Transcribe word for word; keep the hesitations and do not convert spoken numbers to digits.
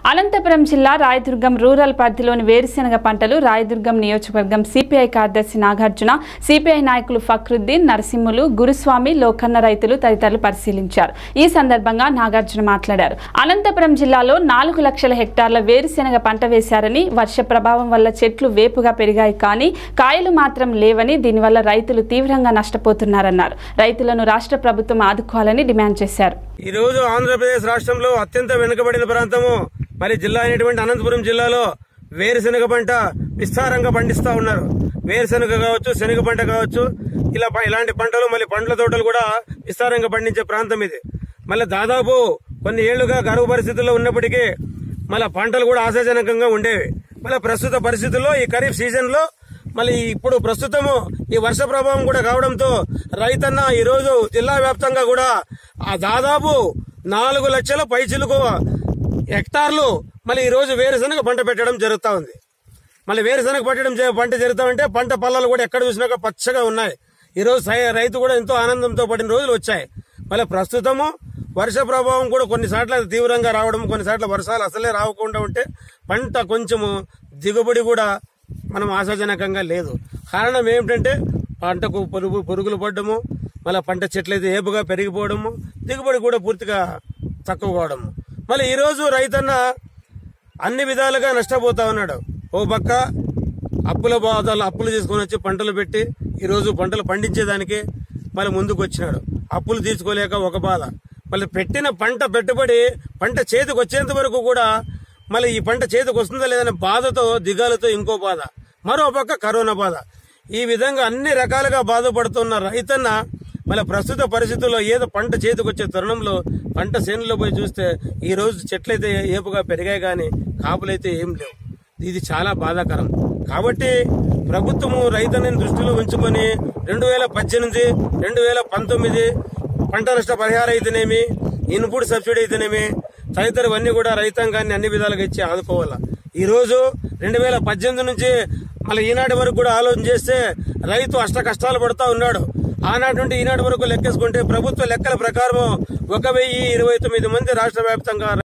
అనంతపురం జిల్లా రాయదుర్గం రూరల్ పరిధిలోని వేరుశెనగ పంటలు రాయదుర్గం నియోజకవర్గం సిపిఐ కార్యదర్శి నాగార్జున, సిపిఐ నాయకులు ఫక్రుద్దీన్, నరసింహులు, గురుస్వామి, లోకన్న రైతులు తదితరులు పరిశీలించారు. ఈ సందర్భంగా నాగార్జున మాట్లాడారు. అనంతపురం జిల్లాలో నాలుగు లక్షల హెక్టార్ల వేరుశెనగ పంట వేశారని, వర్ష ప్రభావం వల్ల చెట్లు వేపుగా పెరిగాయి కానీ కాయలు మాత్రం లేవని, దీనివల్ల రైతులు తీవ్రంగా నష్టపోతున్నారన్నారు. రైతులను రాష్ట్ర ప్రభుత్వం ఆదుకోవాలని డిమాండ్ చేశారు. ఈ రోజు ఆంధ్రప్రదేశ్ రాష్ట్రంలో అత్యంత వెనుకబడిన ప్రాంతము మరి జిల్లా అయినటువంటి అనంతపురం జిల్లాలో వేరుశెనగ పంట విస్తారంగా పండిస్తా ఉన్నారు. వేరుశెనగ కావచ్చు, శనగ పంట కావచ్చు, ఇలా ఇలాంటి పంటలు మళ్ళీ పండ్ల తోటలు కూడా విస్తారంగా పండించే ప్రాంతం ఇది. మళ్ళీ దాదాపు కొన్ని ఏళ్లుగా కరువు పరిస్థితుల్లో ఉన్నప్పటికీ మళ్ళీ పంటలు కూడా ఆశాజనకంగా ఉండేవి. మళ్ళీ ప్రస్తుత పరిస్థితుల్లో ఈ ఖరీఫ్ సీజన్ లో మళ్ళీ ఇప్పుడు ప్రస్తుతము ఈ వర్ష ప్రభావం కూడా కావడంతో రైతన్న ఈ రోజు జిల్లా వ్యాప్తంగా కూడా ఆ దాదాపు నాలుగు లక్షల పైచిలుకు హెక్టార్లు మళ్ళీ ఈ రోజు వేరుశనగ పంట పెట్టడం జరుగుతా ఉంది. మళ్ళీ వేరుశనగ పెట్టడం పంట జరుగుతా ఉంటే పంట పళ్ళలు కూడా ఎక్కడ చూసినా పచ్చగా ఉన్నాయి. ఈ రోజు రైతు కూడా ఎంతో ఆనందంతో పడిన రోజులు వచ్చాయి. మళ్ళీ ప్రస్తుతము వర్ష ప్రభావం కూడా కొన్నిసార్లు తీవ్రంగా రావడం, కొన్నిసార్లు వర్షాలు అసలే రాకుండా ఉంటే పంట కొంచెము దిగుబడి కూడా మనం ఆశాజనకంగా లేదు. కారణం ఏమిటంటే పంటకు పురుగు పురుగులు పడ్డము, మళ్ళీ పంట చెట్లు అయితే ఏపుగా పెరిగిపోవడము, దిగుబడి కూడా పూర్తిగా తక్కువ కావడము. మళ్ళీ ఈరోజు రైతన్న అన్ని విధాలుగా నష్టపోతా ఉన్నాడు. ఓ పక్క అప్పుల బాధలు అప్పులు తీసుకొని వచ్చి పంటలు పెట్టి ఈరోజు పంటలు పండించేదానికి మళ్ళీ ముందుకు వచ్చినాడు. అప్పులు తీసుకోలేక ఒక బాధ, మళ్ళీ పెట్టిన పంట పెట్టుబడి పంట చేతికి వచ్చేంత వరకు కూడా మళ్ళీ ఈ పంట చేతికి వస్తుందా లేదనే బాధతో దిగాలతో ఇంకో బాధ, మరో పక్క కరోనా బాధ. ఈ విధంగా అన్ని రకాలుగా బాధపడుతున్న రైతన్న మళ్ళీ ప్రస్తుత పరిస్థితుల్లో ఏదో పంట చేతికి వచ్చే తరుణంలో పంట చేనులో పోయి చూస్తే ఈ రోజు చెట్లయితే ఏపుగా పెరిగాయి కానీ కాపులైతే ఏం లేవు. ఇది చాలా బాధాకరం. కాబట్టి ప్రభుత్వము రైతన్నని దృష్టిలో ఉంచుకొని రెండు వేల పద్దెనిమిది రెండు వేల పంతొమ్మిది పంట నష్ట పరిహారం అయితేనేమి, ఇన్పుట్ సబ్సిడీ అయితేనేమి తదితరవన్నీ కూడా రైతాంగాన్ని అన్ని విధాలుగా ఇచ్చి ఆదుకోవాలా. ఈ రోజు రెండు వేల పద్దెనిమిది నుంచి మళ్ళీ ఈనాటి వరకు కూడా ఆలోచన చేస్తే రైతు అష్ట కష్టాలు పడుతూ ఉన్నాడు. ఆనాటి నుండి ఈనాటి వరకు లెక్కేసుకుంటే ప్రభుత్వ లెక్కల ప్రకారం ఒక వెయ్యి ఇరవై తొమ్మిది మంది రాష్ట్ర వ్యాప్తంగా